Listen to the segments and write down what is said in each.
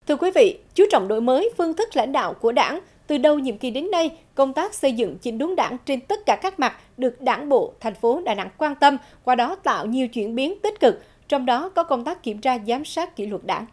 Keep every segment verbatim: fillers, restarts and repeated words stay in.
Thưa quý vị, chú trọng đổi mới phương thức lãnh đạo của Đảng. Từ đầu nhiệm kỳ đến nay, công tác xây dựng chỉnh đốn Đảng trên tất cả các mặt được Đảng bộ, thành phố Đà Nẵng quan tâm, qua đó tạo nhiều chuyển biến tích cực, trong đó có công tác kiểm tra giám sát kỷ luật Đảng.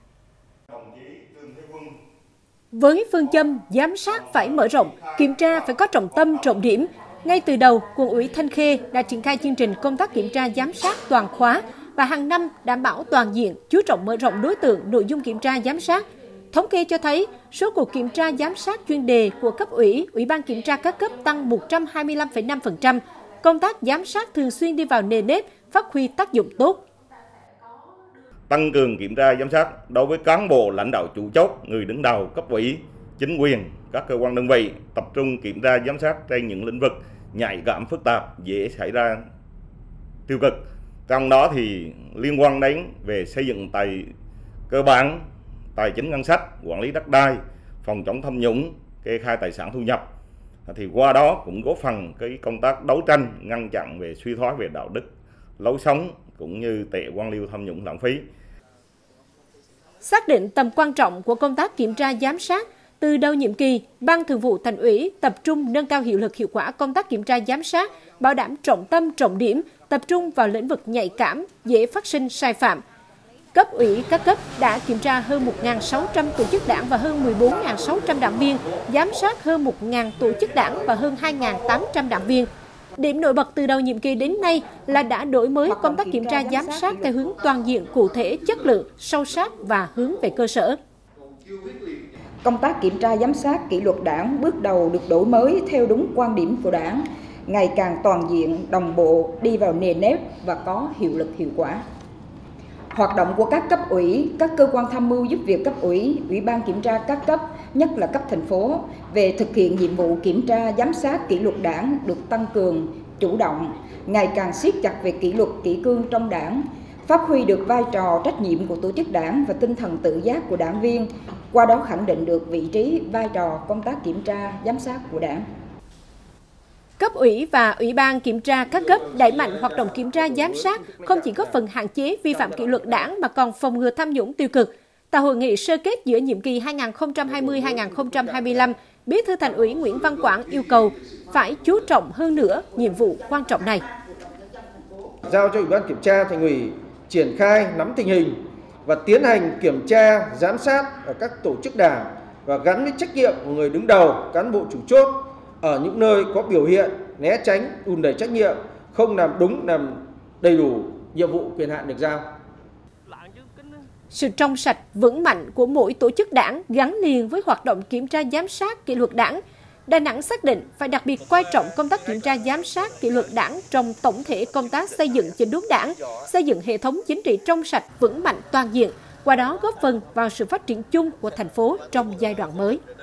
Với phương châm giám sát phải mở rộng, kiểm tra phải có trọng tâm trọng điểm, ngay từ đầu, Quận ủy Thanh Khê đã triển khai chương trình công tác kiểm tra giám sát toàn khóa và hàng năm đảm bảo toàn diện, chú trọng mở rộng đối tượng nội dung kiểm tra giám sát. Thống kê cho thấy, số cuộc kiểm tra giám sát chuyên đề của cấp ủy, Ủy ban kiểm tra các cấp tăng một trăm hai mươi lăm phẩy năm phần trăm. Công tác giám sát thường xuyên đi vào nề nếp, phát huy tác dụng tốt. Tăng cường kiểm tra giám sát đối với cán bộ lãnh đạo chủ chốt, người đứng đầu cấp ủy, chính quyền, các cơ quan đơn vị, tập trung kiểm tra giám sát trên những lĩnh vực nhạy cảm phức tạp, dễ xảy ra tiêu cực. Trong đó thì liên quan đến về xây dựng tài cơ bản, tài chính ngân sách, quản lý đất đai, phòng chống tham nhũng, kê khai tài sản thu nhập. Thì qua đó cũng góp phần cái công tác đấu tranh ngăn chặn về suy thoái về đạo đức, lối sống cũng như tệ quan liêu tham nhũng lãng phí. Xác định tầm quan trọng của công tác kiểm tra giám sát, từ đầu nhiệm kỳ, Ban Thường vụ Thành ủy tập trung nâng cao hiệu lực hiệu quả công tác kiểm tra giám sát, bảo đảm trọng tâm trọng điểm, tập trung vào lĩnh vực nhạy cảm, dễ phát sinh sai phạm. Cấp ủy các cấp đã kiểm tra hơn một nghìn sáu trăm tổ chức đảng và hơn mười bốn nghìn sáu trăm đảng viên, giám sát hơn một nghìn tổ chức đảng và hơn hai nghìn tám trăm đảng viên. Điểm nổi bật từ đầu nhiệm kỳ đến nay là đã đổi mới công tác kiểm tra giám sát theo hướng toàn diện, cụ thể, chất lượng, sâu sát và hướng về cơ sở. Công tác kiểm tra giám sát kỷ luật Đảng bước đầu được đổi mới theo đúng quan điểm của Đảng, ngày càng toàn diện, đồng bộ, đi vào nề nếp và có hiệu lực hiệu quả. Hoạt động của các cấp ủy, các cơ quan tham mưu giúp việc cấp ủy, Ủy ban kiểm tra các cấp, nhất là cấp thành phố, về thực hiện nhiệm vụ kiểm tra giám sát kỷ luật Đảng được tăng cường, chủ động, ngày càng siết chặt về kỷ luật kỷ cương trong Đảng, phát huy được vai trò trách nhiệm của tổ chức Đảng và tinh thần tự giác của đảng viên, qua đó khẳng định được vị trí, vai trò công tác kiểm tra giám sát của Đảng. Cấp ủy và Ủy ban kiểm tra các cấp đẩy mạnh hoạt động kiểm tra giám sát, không chỉ góp phần hạn chế vi phạm kỷ luật Đảng mà còn phòng ngừa tham nhũng tiêu cực. Tại hội nghị sơ kết giữa nhiệm kỳ hai nghìn không trăm hai mươi đến hai nghìn không trăm hai mươi lăm, Bí thư Thành ủy Nguyễn Văn Quảng yêu cầu phải chú trọng hơn nữa nhiệm vụ quan trọng này. Giao cho Ủy ban kiểm tra Thành ủy triển khai nắm tình hình và tiến hành kiểm tra, giám sát ở các tổ chức đảng và gắn với trách nhiệm của người đứng đầu, cán bộ chủ chốt ở những nơi có biểu hiện né tránh, đùn đẩy trách nhiệm, không làm đúng, làm đầy đủ nhiệm vụ quyền hạn được giao. Sự trong sạch, vững mạnh của mỗi tổ chức đảng gắn liền với hoạt động kiểm tra giám sát kỷ luật Đảng. Đà Nẵng xác định phải đặc biệt coi trọng công tác kiểm tra giám sát kỷ luật Đảng trong tổng thể công tác xây dựng chỉnh đốn Đảng, xây dựng hệ thống chính trị trong sạch, vững mạnh toàn diện, qua đó góp phần vào sự phát triển chung của thành phố trong giai đoạn mới.